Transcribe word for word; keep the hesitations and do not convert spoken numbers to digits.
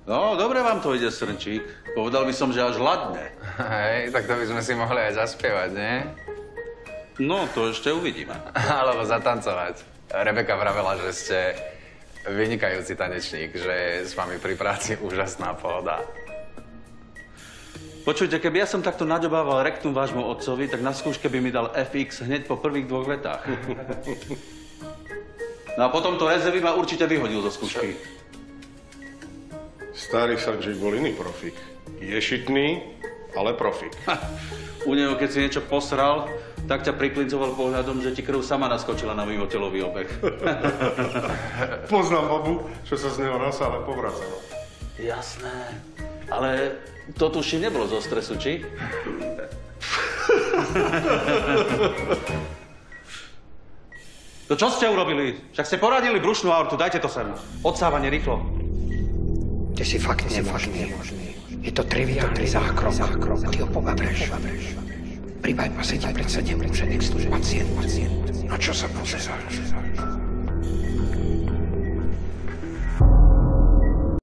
No, dobre vám to ide, Srnčík. Povedal by som, že až ladne. Hej, tak to by sme si mohli aj zaspievať, nie? No, to ešte uvidíme. Alebo zatancovať. Rebeka vravela, že ste vynikajúci tanečník, že je s vami pri práci úžasná pohoda. Počujte, keby ja som takto naďobával rektum vášmu otcovi, tak na skúške by mi dal ef iks hneď po prvých dvoch vetách. No a potom to rezervy ma určite vyhodil zo skúšky. Starý Srnčík bol iný profík. Ješitný, ale profík. Ha, u neho, keď si niečo posral, tak ťa priklincoval pohľadom, že ti krv sama naskočila na mimotelový obeh. Poznám babu, čo sa z neho na sále povracala. Jasné, ale to tuším nebolo zo stresu, či? To čo ste urobili? Však ste poradili brušnú aortu, dajte to sem. Odsávanie rýchlo. Ty si fakt nemožný. Je to triviálny zákrok. Ty ho pobabreš. Pri bypasse ti predsa nemôže existovať pacient. No čo sa pozeráš?